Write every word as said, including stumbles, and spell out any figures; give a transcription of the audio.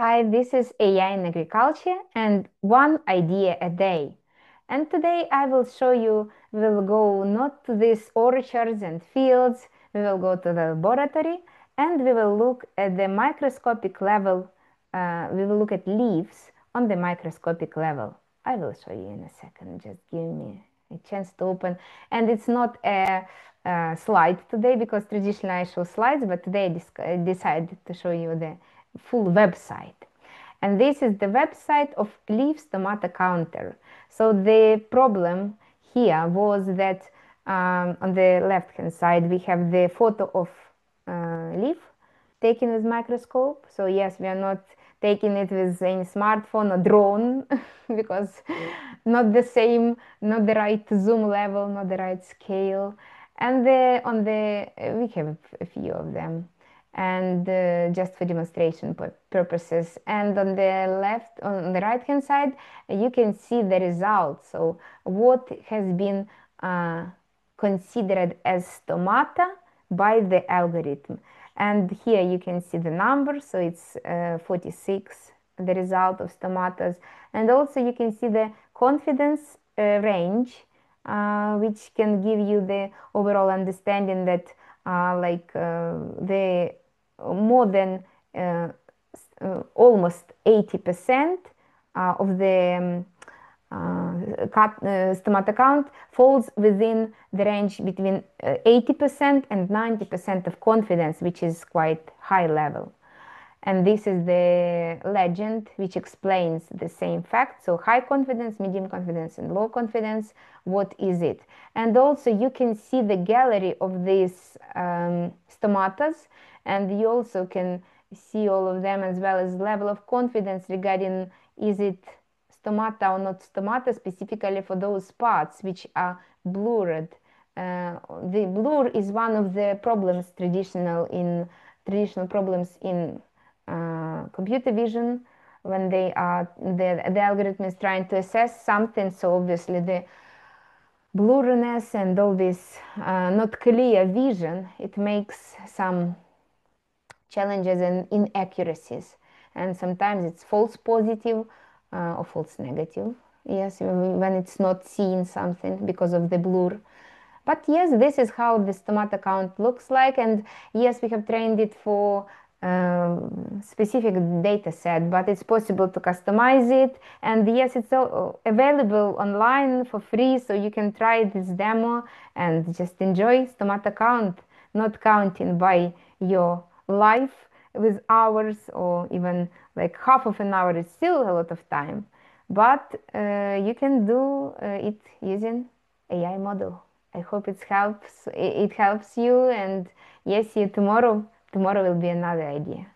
Hi, this is A I in agriculture and one idea a day. And today I will show you, we will go not to these orchards and fields, we will go to the laboratory and we will look at the microscopic level, uh, we will look at leaves on the microscopic level. I will show you in a second, just give me a chance to open. And it's not a, a slide today because traditionally I show slides, but today I decided to show you the full website. And this is the website of leaf stomata counter. So the problem here was that um, on the left hand side we have the photo of uh, leaf taken with microscope. So yes, we are not taking it with any smartphone or drone because not the same, not the right zoom level, not the right scale. And the, on the we have a few of them, and uh, just for demonstration purposes. And on the left, on the right hand side, you can see the results. So what has been uh, considered as stomata by the algorithm. And here you can see the numbers, so it's uh, forty-six, the result of stomatas. And also you can see the confidence uh, range, uh, which can give you the overall understanding that uh, like uh, the more than uh, uh, almost eighty percent uh, of the um, uh, cut, uh, stomata count falls within the range between uh, eighty percent and ninety percent of confidence, which is quite high level. And this is the legend which explains the same fact. So high confidence, medium confidence, and low confidence, what is it? And also you can see the gallery of these um, stomatas, and you also can see all of them, as well as level of confidence regarding is it stomata or not stomata, specifically for those parts which are blurred. Uh, the blur is one of the problems traditional in traditional problems in uh, computer vision when they are the, the algorithm is trying to assess something. So obviously the blurriness and all this uh, not clear vision, it makes some challenges and inaccuracies, and sometimes it's false positive uh, or false negative, yes, when it's not seeing something because of the blur. But yes, this is how the stomata count looks like, and yes, we have trained it for um, specific data set, but it's possible to customize it. And yes, it's available online for free, so you can try this demo and just enjoy stomata count, not counting by your life with hours or even like half of an hour is still a lot of time, but uh, you can do uh, it using A I model. I hope it helps. It helps you, and yes, see you tomorrow. Tomorrow will be another idea.